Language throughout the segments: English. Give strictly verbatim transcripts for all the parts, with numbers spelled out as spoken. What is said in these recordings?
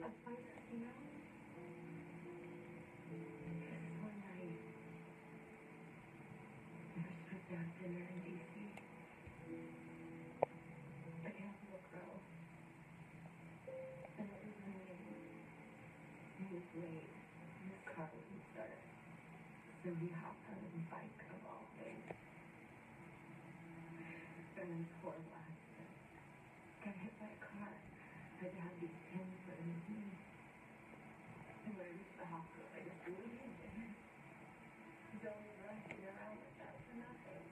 a fighter, you know? Just one night, we were supposed to have dinner in D C The Capital Grille. And it was raining. He was late. His car wouldn't start. So he hopped on his bike, of all things. And his horrible accident. Got hit by a car. Had to have these pins put in his knee. And when I reached the hospital, I just believed in him. He's only rushing around like that for nothing.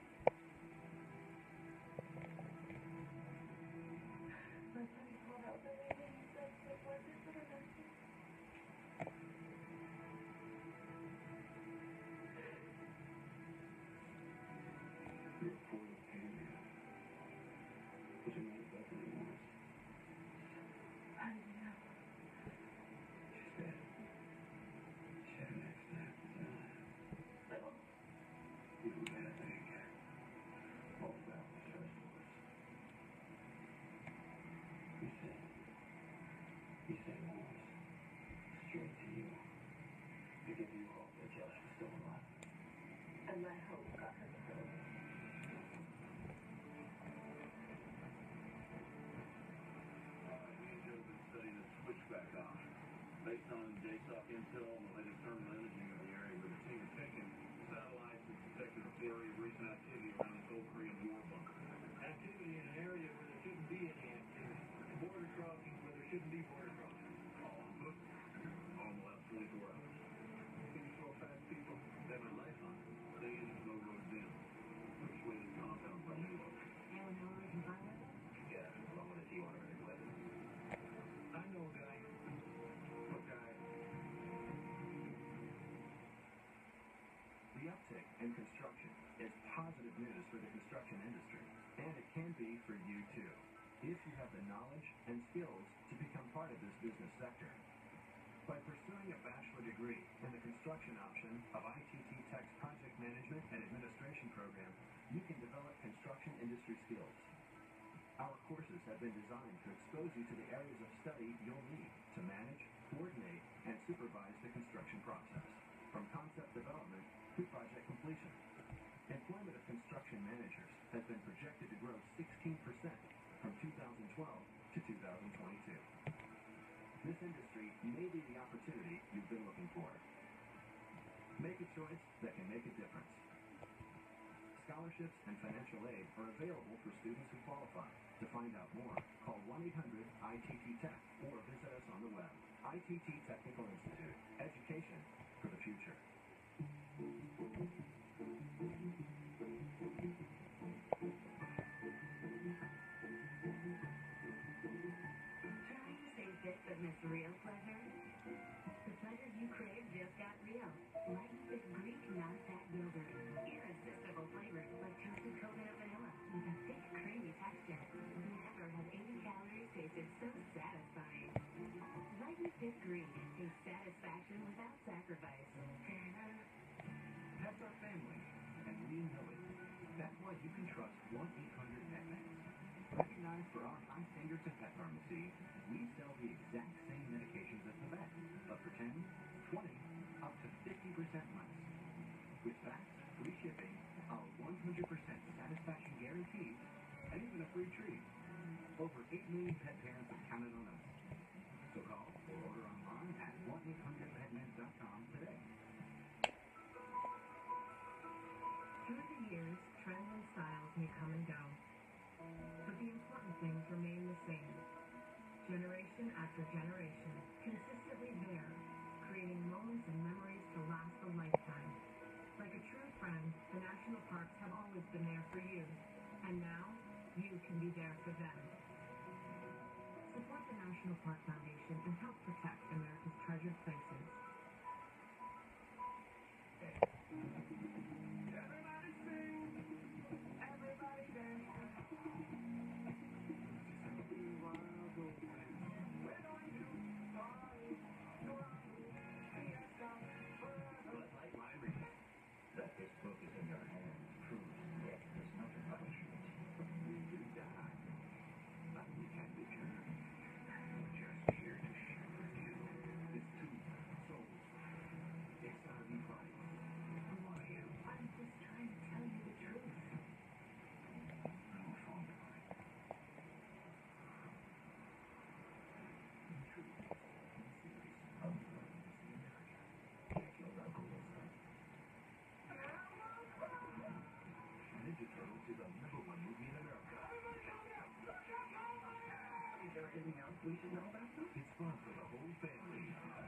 My buddy called out the lady and he said, "What was it for nothing?" You're a poor little pain, but you're not better than yours. How do you know? She said she had an accident design. Little. Even better thing. All about the first was. He said, he said it was straight to you. To give you hope that Josh was still alive. And my hope got her killed. Studying a switchback option. Based on J SOC intel and the latest thermal imaging of the area where the team is taken, satellites have detected a flurry of recent activity around the old Korean War bunker. Activity in an area where there shouldn't be any activity. Border crossings where there shouldn't be border crossings. All on foot. All in the last twenty-four hours. These so fast people. They have a lifeline. Stay in no roads in. Persuaded compound by New York. Anyone know where we can find her? Yeah, as long as you want to really let it. I know a guy. What guy? The uptick in construction is positive news for the construction industry, and it can be for you too, if you have the knowledge and skills to become part of this business sector. By pursuing a bachelor degree in the construction option of I T T Tech's Project Management and Administration program, you can develop construction industry skills. Our courses have been designed to expose you to the areas of study you'll need to manage, coordinate, and supervise the construction process, from concept development to project completion. Employment of construction managers has been projected to grow sixteen percent from two thousand twelve to two thousand twenty-two. This industry may be the opportunity you've been looking for. Make a choice that can make a difference. Scholarships and financial aid are available for students who qualify. To find out more, call one eight hundred I T T Tech or visit us on the web. I T T Technical Institute. Education for the future. Trying to say this but miss real pleasure? The pleasure you crave just got real. Light is Greek non-fat yogurt. Irresistible flavors like toasted coconut vanilla with a thick, creamy texture. Never have eighty calories tasted so satisfying. Light Fit Greek is satisfaction without sacrifice. Pets are family, and we know it. That's why you can trust one eight hundred Pet Meds. Recognized for our high standards of pet pharmacy, we sell the exact same medications as the vet, but for ten, twenty, up to fifty percent less. With fast, free shipping, our one hundred percent satisfaction guarantee, and even a free treat. Over eight million pet parents have counted on us. So call or order online at one eight hundred pet meds dot com today. Through the years, trends and styles may come and go, but the important things remain the same. Generation after generation, consistently there, creating moments and memories to last a lifetime. Like a true friend, the national parks have always been there for you, and now you can be there for them. Support the National Park Foundation and help protect America's treasured places. Everybody sing. Everybody dance. We're going to party. Go on. Fiesta. Bud Light Lime Reading. That this book is in your hands proves that there's nothing punishment. We do die, but we can be cured. We're just here to share with you. we should know about them? It's fun for the whole family.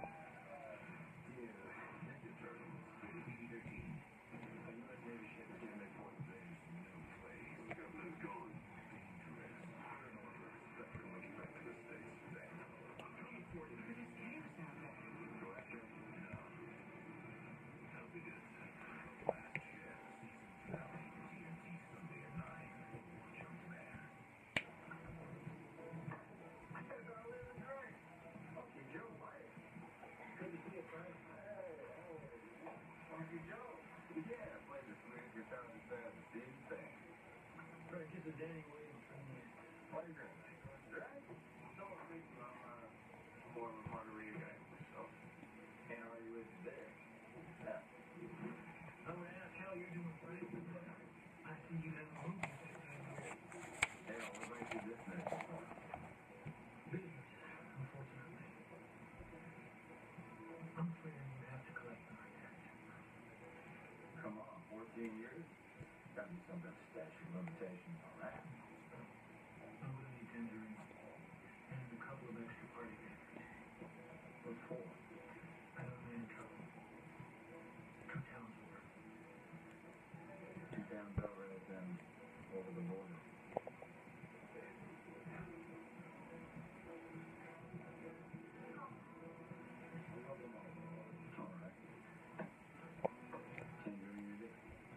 Yeah, Ninja Turtles, rated P G thirteen. A U S Navy ship is gonna make one thing, no place. The government's gone. Dangerous. Turn over. Spectrum looks back to the States. They know. Okay, Forty, you're just chaos out there. Go after him? No. That'll be good. The Last Chef, season finale, T N T Sunday at nine. Watch on demand. Okay, Joe, Mike. Good to see you, Frank. Hey, hey. Funky Joe. Yeah, pleasure to meet you. Found this bad to see you. Thanks. Frank, this is Danny Williams from the Playground. Right? So, speaking, I'm uh, more of a margarita guy myself. Can't argue with you there. Yeah. I want to ask how you're doing, Frank. I see you have a movie here. Hey, what makes you this next? Business, unfortunately. I'm afraid I'm going to have to collect my debt. Come on, fourteen years? Gotta be some kind of statute of limitations on that. I'm going to need tendering and a couple of extra party favors. What for? I know I'm in trouble. Two towns over. Two towns over and then over the border. All right. Tender your dick.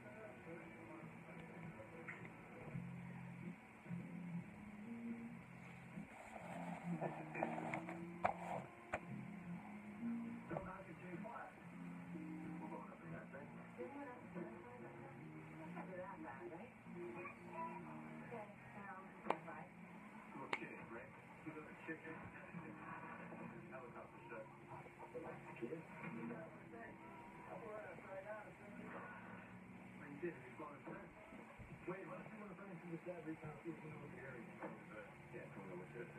Don't knock it too far. We're going up in that thing. Then what else? That's not that bad, right? Okay, sounds right. You were kidding, right? You got a chicken? Helicopter shot. Kid? I'll go right outside out as soon as you go. Well, you did. You bought a friend. Wait, why don't you want to run into the side recon see if you know what the area is? Yeah, come over to it.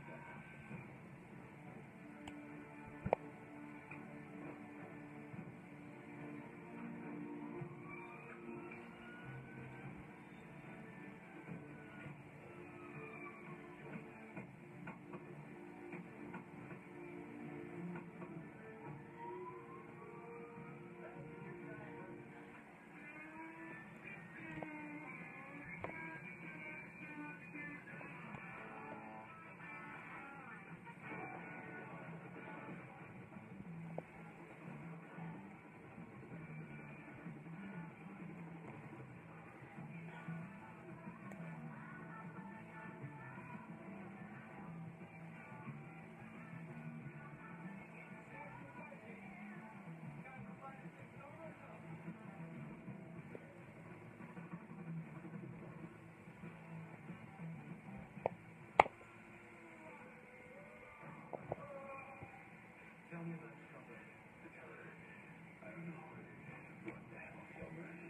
Tell me about trouble. I don't know. What the hell sober is?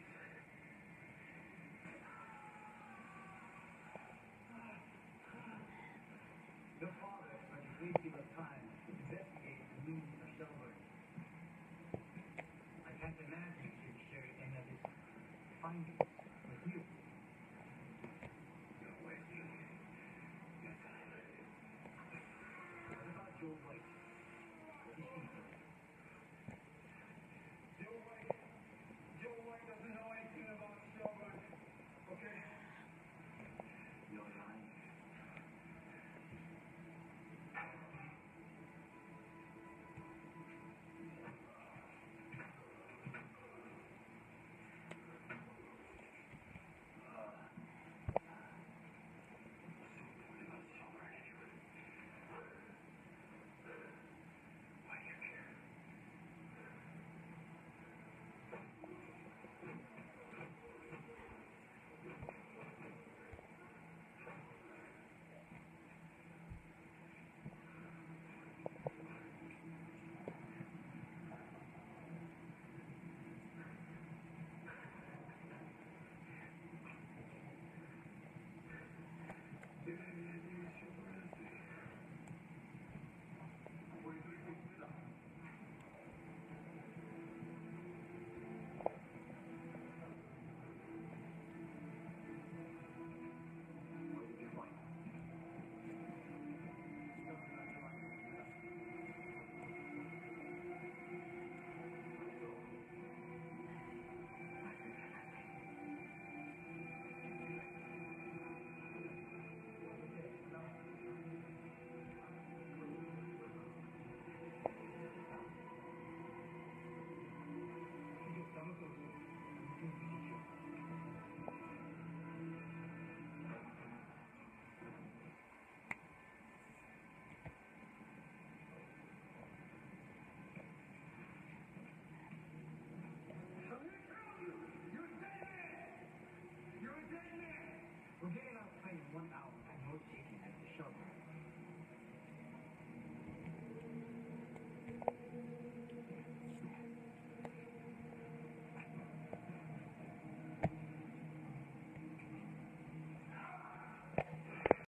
Your father spent a great deal of time investigating the meaning of silver. I can't imagine he's sure any of his findings